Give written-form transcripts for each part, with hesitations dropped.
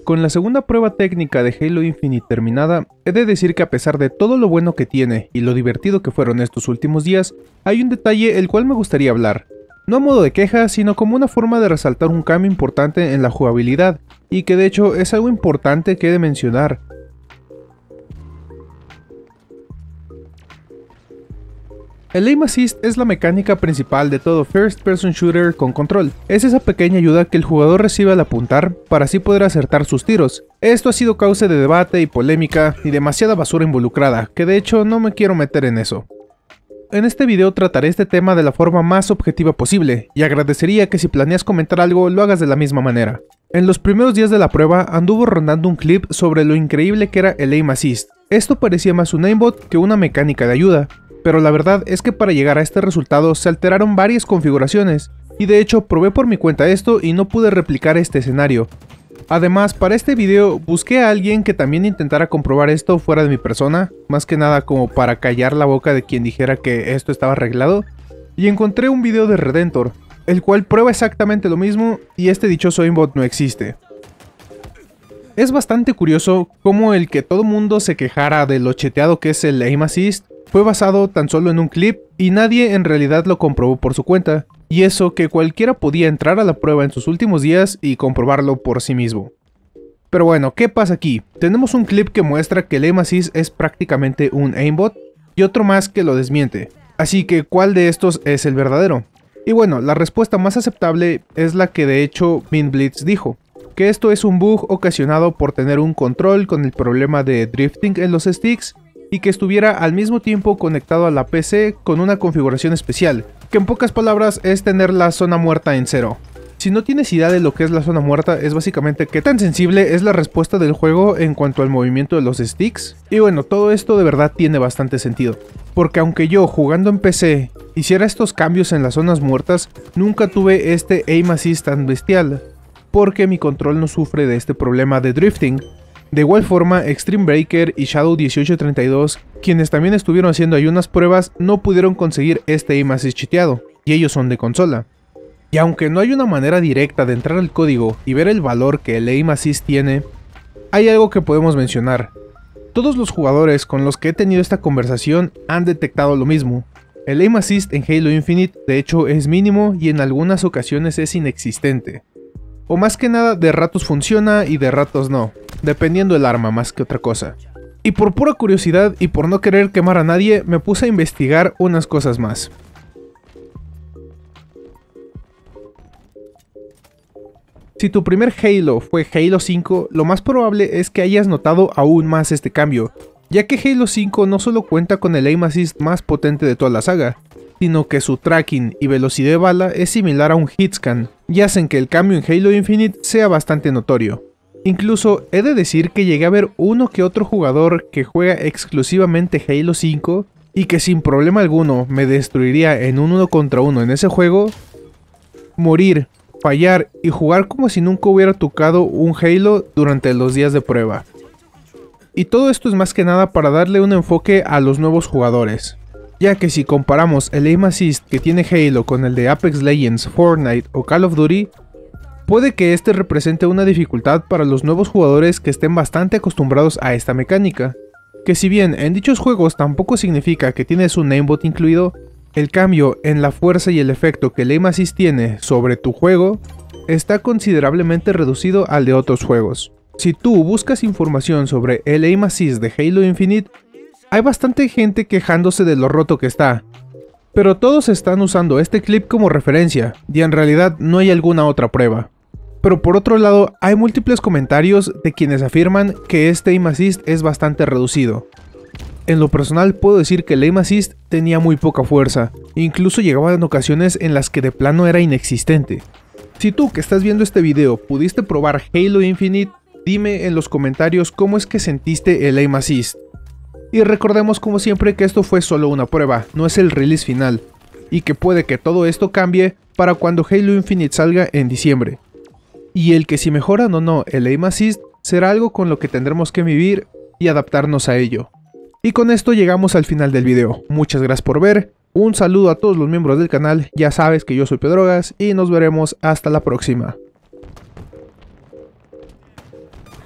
Con la segunda prueba técnica de Halo Infinite terminada, he de decir que a pesar de todo lo bueno que tiene y lo divertido que fueron estos últimos días, hay un detalle el cual me gustaría hablar. No a modo de queja, sino como una forma de resaltar un cambio importante en la jugabilidad, y que de hecho es algo importante que he de mencionar. El Aim Assist es la mecánica principal de todo First Person Shooter con control. Es esa pequeña ayuda que el jugador recibe al apuntar para así poder acertar sus tiros. Esto ha sido causa de debate y polémica y demasiada basura involucrada, que de hecho no me quiero meter en eso. En este video trataré este tema de la forma más objetiva posible, y agradecería que si planeas comentar algo lo hagas de la misma manera. En los primeros días de la prueba anduvo rondando un clip sobre lo increíble que era el Aim Assist. Esto parecía más un aimbot que una mecánica de ayuda. Pero la verdad es que para llegar a este resultado se alteraron varias configuraciones, y de hecho probé por mi cuenta esto y no pude replicar este escenario. Además, para este video busqué a alguien que también intentara comprobar esto fuera de mi persona, más que nada como para callar la boca de quien dijera que esto estaba arreglado, y encontré un video de Redentor, el cual prueba exactamente lo mismo y este dichoso aimbot no existe. Es bastante curioso cómo el que todo mundo se quejara de lo cheteado que es el Aim Assist fue basado tan solo en un clip y nadie en realidad lo comprobó por su cuenta, y eso que cualquiera podía entrar a la prueba en sus últimos días y comprobarlo por sí mismo. Pero bueno, ¿qué pasa aquí? Tenemos un clip que muestra que el Aim Assist es prácticamente un aimbot y otro más que lo desmiente, así que ¿cuál de estos es el verdadero? Y bueno, la respuesta más aceptable es la que de hecho MinBlitz dijo, que esto es un bug ocasionado por tener un control con el problema de drifting en los sticks y que estuviera al mismo tiempo conectado a la PC con una configuración especial, que en pocas palabras es tener la zona muerta en 0. Si no tienes idea de lo que es la zona muerta, es básicamente qué tan sensible es la respuesta del juego en cuanto al movimiento de los sticks, y bueno, todo esto de verdad tiene bastante sentido, porque aunque yo jugando en PC hiciera estos cambios en las zonas muertas, nunca tuve este Aim Assist tan bestial, porque mi control no sufre de este problema de drifting. De igual forma, Extreme Breaker y Shadow 1832, quienes también estuvieron haciendo ahí unas pruebas, no pudieron conseguir este Aim Assist cheateado, y ellos son de consola. Y aunque no hay una manera directa de entrar al código y ver el valor que el Aim Assist tiene, hay algo que podemos mencionar. Todos los jugadores con los que he tenido esta conversación han detectado lo mismo. El Aim Assist en Halo Infinite de hecho es mínimo y en algunas ocasiones es inexistente. O más que nada de ratos funciona y de ratos no, dependiendo del arma más que otra cosa. Y por pura curiosidad y por no querer quemar a nadie, me puse a investigar unas cosas más. Si tu primer Halo fue Halo 5, lo más probable es que hayas notado aún más este cambio, ya que Halo 5 no solo cuenta con el Aim Assist más potente de toda la saga, sino que su tracking y velocidad de bala es similar a un hitscan, y hacen que el cambio en Halo Infinite sea bastante notorio. Incluso he de decir que llegué a ver uno que otro jugador que juega exclusivamente Halo 5 y que sin problema alguno me destruiría en un 1 contra 1 en ese juego, morir, fallar y jugar como si nunca hubiera tocado un Halo durante los días de prueba. Y todo esto es más que nada para darle un enfoque a los nuevos jugadores, ya que si comparamos el Aim Assist que tiene Halo con el de Apex Legends, Fortnite o Call of Duty, puede que este represente una dificultad para los nuevos jugadores que estén bastante acostumbrados a esta mecánica, que si bien en dichos juegos tampoco significa que tienes un aimbot incluido, el cambio en la fuerza y el efecto que el Aim Assist tiene sobre tu juego está considerablemente reducido al de otros juegos. Si tú buscas información sobre el Aim Assist de Halo Infinite, hay bastante gente quejándose de lo roto que está, pero todos están usando este clip como referencia, y en realidad no hay alguna otra prueba. Pero por otro lado, hay múltiples comentarios de quienes afirman que este Aim Assist es bastante reducido. En lo personal puedo decir que el Aim Assist tenía muy poca fuerza, incluso llegaban ocasiones en las que de plano era inexistente. Si tú que estás viendo este video pudiste probar Halo Infinite, dime en los comentarios cómo es que sentiste el Aim Assist. Y recordemos como siempre que esto fue solo una prueba, no es el release final, y que puede que todo esto cambie para cuando Halo Infinite salga en diciembre. Y el que si mejoran o no el Aim Assist será algo con lo que tendremos que vivir y adaptarnos a ello. Y con esto llegamos al final del video, muchas gracias por ver, un saludo a todos los miembros del canal, ya sabes que yo soy Pedrogas y nos veremos hasta la próxima.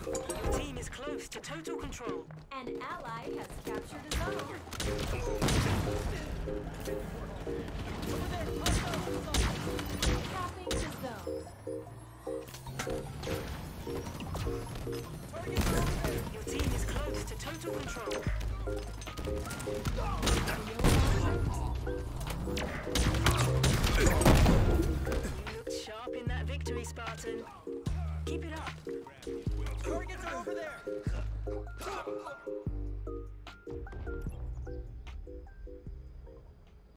button